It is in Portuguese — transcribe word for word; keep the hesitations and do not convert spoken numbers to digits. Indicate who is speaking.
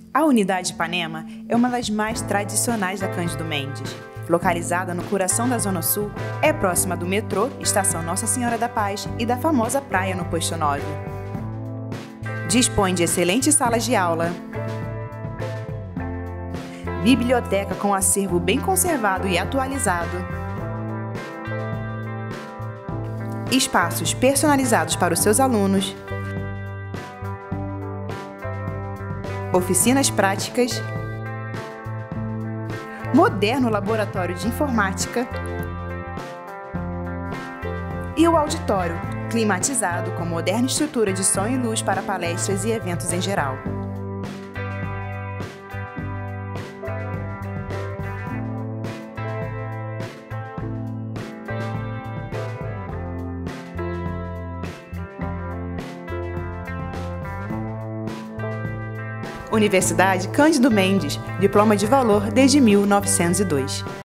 Speaker 1: A Unidade Ipanema é uma das mais tradicionais da Cândido Mendes. Localizada no coração da Zona Sul, é próxima do metrô, Estação Nossa Senhora da Paz e da famosa praia no Posto nove. Dispõe de excelentes salas de aula, biblioteca com acervo bem conservado e atualizado, espaços personalizados para os seus alunos, oficinas práticas, moderno laboratório de informática e o auditório, climatizado com moderna estrutura de som e luz para palestras e eventos em geral. Universidade Cândido Mendes, diploma de valor desde mil novecentos e dois.